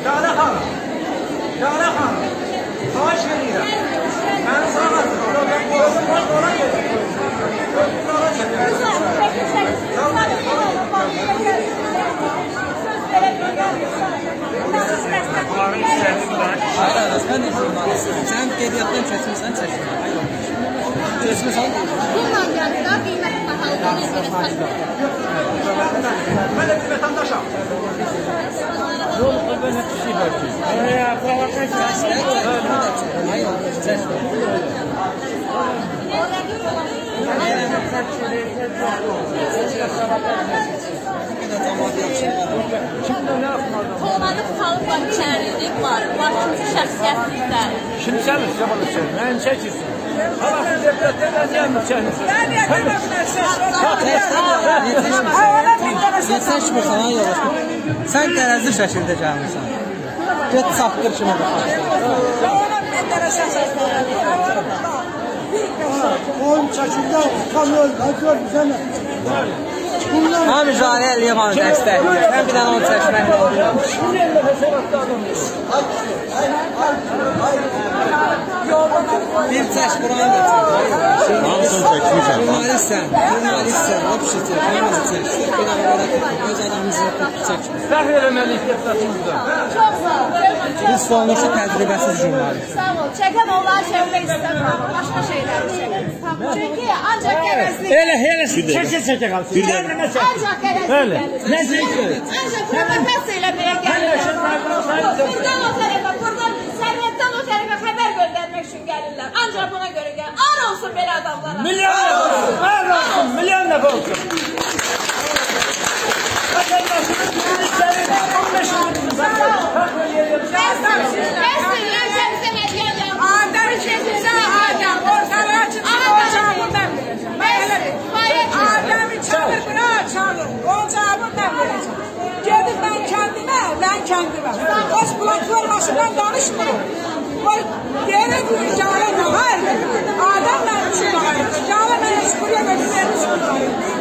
Cale xanım. Cale xanım. Xahiş verirəm. Mənim sağlasın. Gözüm var, ona gedir. Gözüm sağa çəkir. Bunların istəyirlər. Hayır, sen de jurnalistsin. Sen qeydiyyatdan keçmirsən, çəkmirsən. Keçmirsən. Bununla gəldi də qiymət bahalıdan Mən də bir vətəndaşam. Yol böyle kişi belki. Provokasyon. Tovlanıb xalq var, içərilik var, başımızı şəxsiyyətliklər. Şimdi sen mi yapalım? Ben çekilsin. Allah siz devletlerden gelmiş çekilsin. Seçmir sana yollaşma. Sen tərəzi şəkildə gəlmirsən. Get çapqır kimi baxarsan. Oyun çəkildə kamyon, gör bizə nə? Ha müzakirə eləyəm onu dəstəkləyir. Mən bir dənə onu çəkmək lazım. Bir çək buranı da çək. Jurnalistsən, o pişi çək, hamını çək. Bir dənə öz adamımızı çək. Fəxr eləməliyik deputatımızda. Çox sağ ol. Biz olmuşu təcrübəsiz jurnalist. Sağ ol. Çəkəm onları çəkmək istəmirəm. Başqa şeyləri çəkəm. Çünki ancaq qərəzlik. Elə çəkə qalsın. Ancaq qərəzlik gəlir. Nə çəkir? Ancaq provokasiya eləməyə gəlirlər. Buradan o tərəfə, buradan sərhəddən o tərəfə xəbər göndərmək üçün gəlirlər. Ancaq buna görə gəlir. Ar olsun belə adamlara. Milyon dəfə olsun. Vətəndaşımız bizim içəri 15 milyonumuzda fəxr ediyoruz. Bəs ölkəmizə hədiyyə gəldi. Adam keçirsə adam, ortalığa çıxsa o cavabından verəcəm. Adamı çalır, buna çalır, o cavabından verəcəm. Gedir mən kəndimə. Öz platformasından danışmırım. Yerə deyir, cavabına var. Adam mənim üçün bağırır. Cavabına heç buraya götürürmüş bunları.